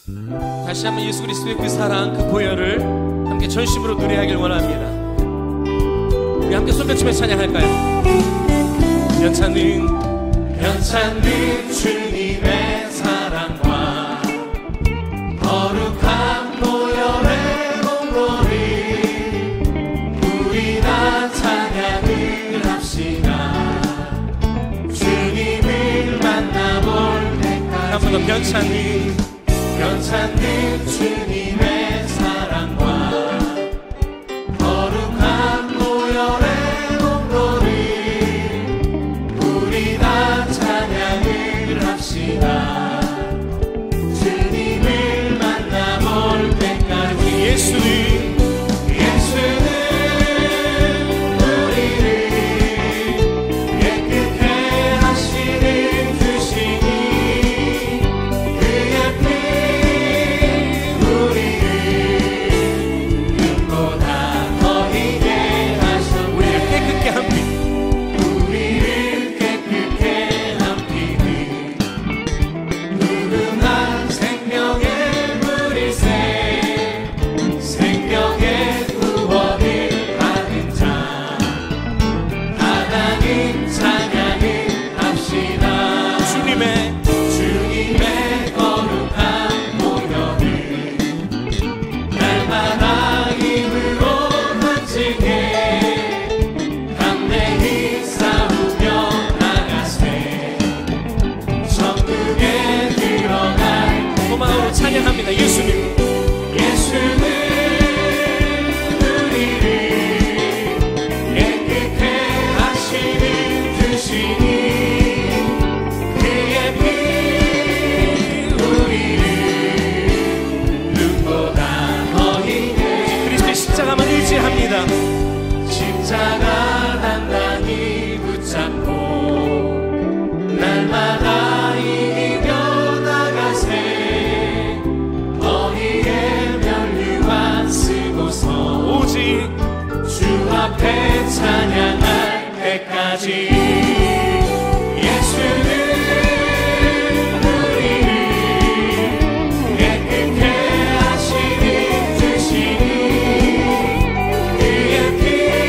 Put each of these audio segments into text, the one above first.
다시 한번 예수 그리스도의 그 사랑, 그 보혈을 함께 전심으로 노래하길 원합니다. 우리 함께 손뼉치며 찬양할까요? 변찮는 주님의 사랑과 거룩한 보혈의 공로를 우리 다 찬양을 합시다. 주님을 만나볼 때까지 한 번 더 변찮는 주님의 사랑과 거룩한 보혈의 공로를 우리 다 찬양을 합시다. 주님을 만나볼 때까지 예수는 우리를 깨끗게 하시는 주시니 그의 피 우리를 눈보다 더히게 하셨네. 우리를 깨끗게 한 피, 우리를 깨끗게 한 피는 누누한 생명의 물일새 생명의 구원을 받은 자 하나님 찬양을 합시다. 주님의 거룩한 보혈을 날마다 힘으로 간직해 담대히 싸우며 나가세 천국에 들어갈 고마움으로 찬양합니다. 예수님 우리를 깨끗게 하시는 주시니 그의 피 우리를 눈보다 더히게 그리스도의 십자가만 의지합니다. 십자가 단단히 붙잡고 날마다 이기며 나가세 너희의 면류관 쓰고서 오직 주 앞에 찬양할 때까지 예수는 우리를 깨끗게 하시는 주시니 그의 피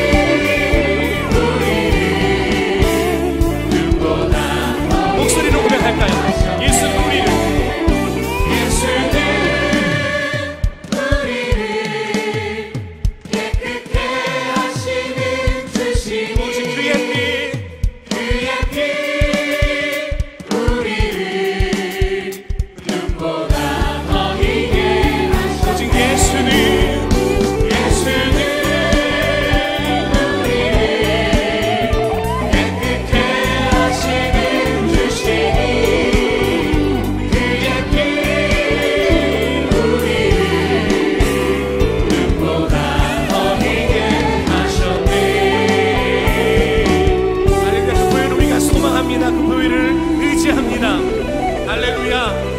우리를 눈보다 목소리로 고백할까요? 예수는 우리를 깨끗게 하시는 주시니 오직 그의 피 우리를 눈보다 더히게 하셨네. 오직 예수는 우리를 깨끗게 하시는 주시니 그의 피 우리를 눈보다 더히게 하셨네. 할렐루야. 그 보혈을 우리가 소망합니다. 그 보혈을 의지합니다. 할렐루야.